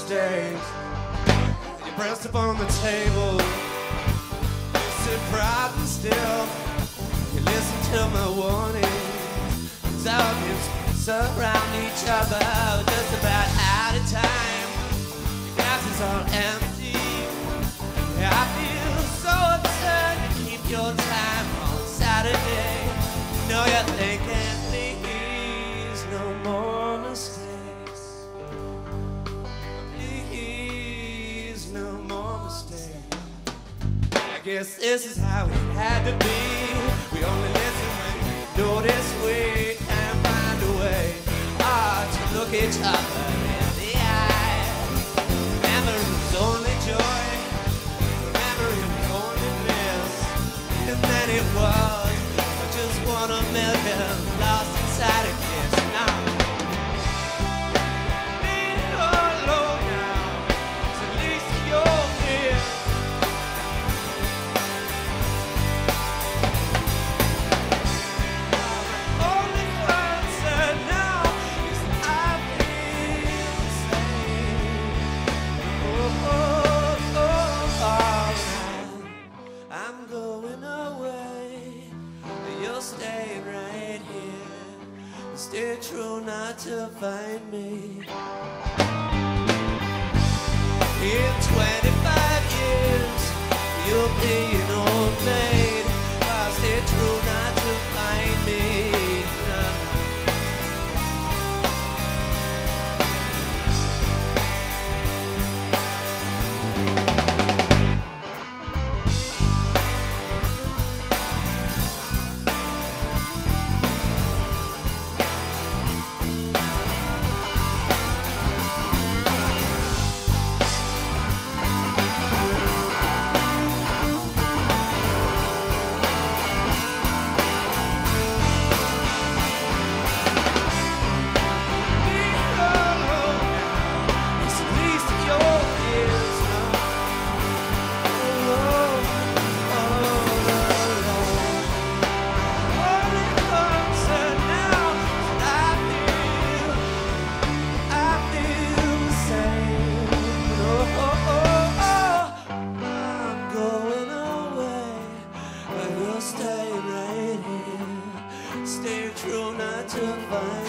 mistakes. You pressed upon the table, you sit proud and still. You listen to my warnings. Zombies surround each other, just about out of time. Your glass is all empty. I feel so upset. You keep your time on Saturday. You know you're thinking, please, no more mistakes. Please, no more mistakes. I guess this is how it had to be. We only listen when we notice we can find a way to look each other in the eye. Remember it was only joy. Remember it was only bliss. And then it was just 1 of a million lost inside a kiss. Now leave alone now, so at least you're here. Only concern now is I feel the same. I'm going away. You're staying right here. Stay true not to find me. In 25 years, you'll be an old maid. Stay true not to find me. Stay right here. Stay true not to find